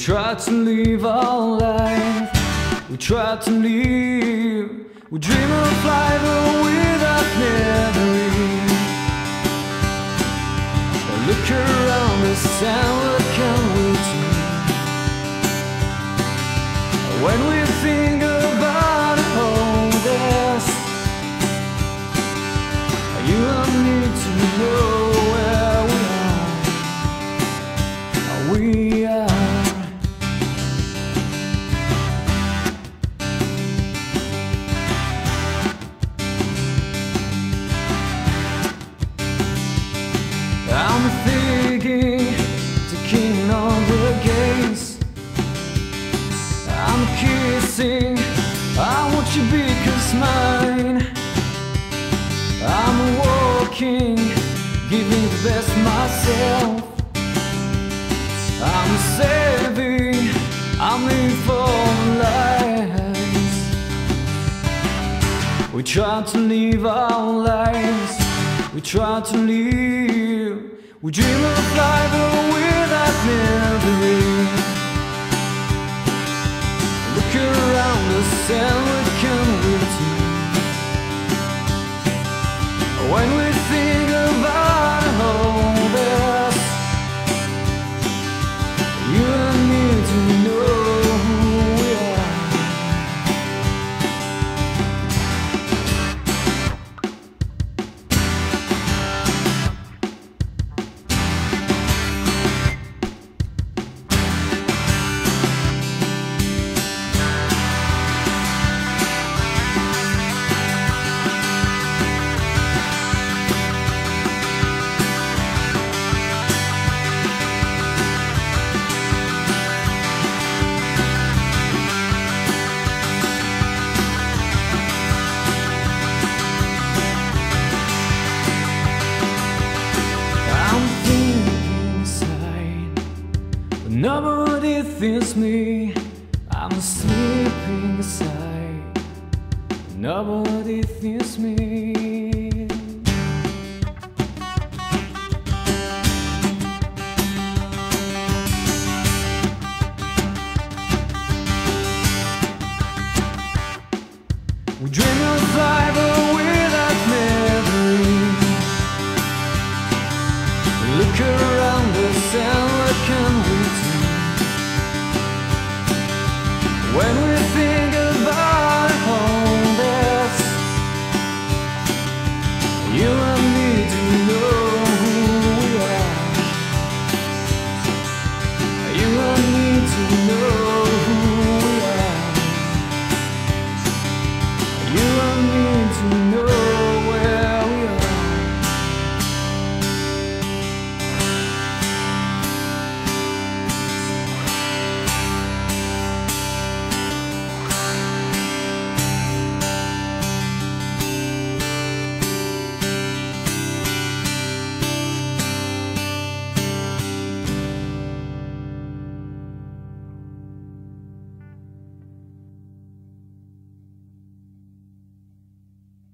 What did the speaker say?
try to live our life. We try to live. We dream of life without memory. Look around us and what can we do? When we think about all this, you and me to know where we are. I'm thinking, taking on the gates. I'm kissing, I want you because mine. I'm walking, giving the best myself. I'm saving, I'm living for lives. We try to live our lives. We try to live. We dream of life without memory. Look around us and what can we do? When we think about all this, you and me to know who we are. Nobody thinks me, I'm sleeping inside. Nobody thinks me.